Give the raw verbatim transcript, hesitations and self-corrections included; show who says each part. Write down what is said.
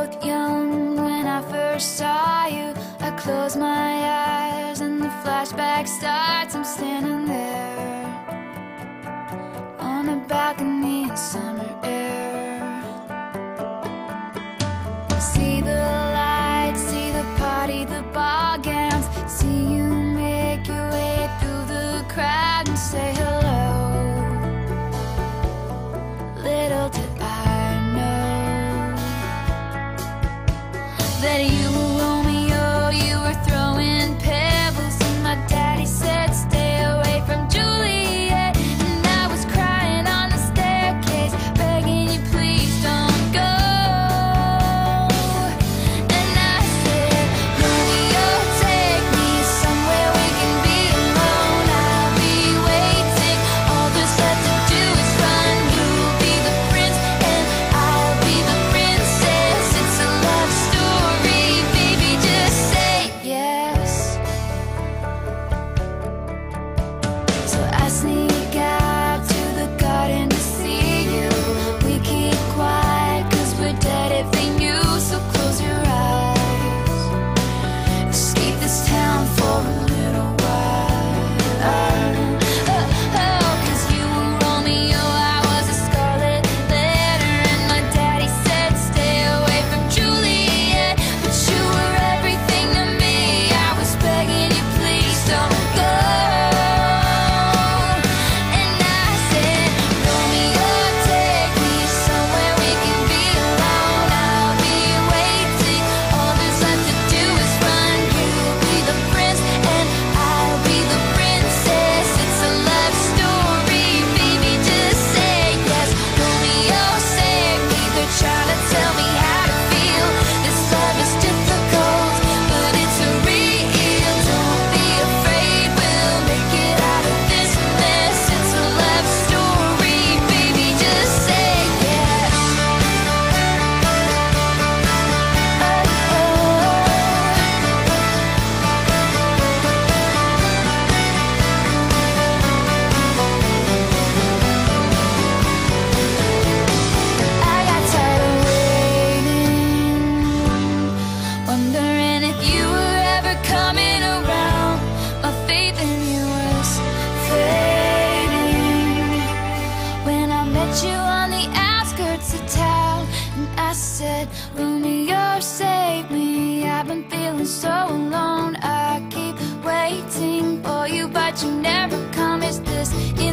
Speaker 1: both young when I first saw you. I close my eyes and the flashback starts. I'm standing there on a balcony in summer air. See the lights, see the party, the ball gowns. See you make your way through the crowd and say hello. Little did I know that you were Romeo, you were throwing pebbles, and my daddy said stay away from Juliet. And I was crying on the staircase, begging you please don't go. And I said, Romeo, take me somewhere we can be alone. I'll be waiting, all there's left to do is run. You'll be the prince and I'll be the princess. It's a love story, baby, just say yes. So I sneak out to the garden to see you. We keep quiet cause we're dead if they knew. So close your eyes, escape this town for a little while. Oh, oh, oh, cause you were Romeo, I was a scarlet letter, and my daddy said stay away from Juliet. But you were everything to me, I was begging you please don't go. And I said, Romeo, take me somewhere we can be alone. I'll be waiting, all there's left to do is run. You'll be the prince and I'll be the princess. It's a love story, baby, just say yes. Romeo, save me, they're trying to tell me how to feel. This love is difficult, but it's real. Don't be afraid, we'll make it out of this mess. It's a love story, baby, just say yes. I got tired of waiting, wondering if you were ever coming around. My faith in you was fading when I met you on the outskirts of town. And I said, Romeo, save me, I've been feeling so alone. I keep waiting for you, but you never come. Is this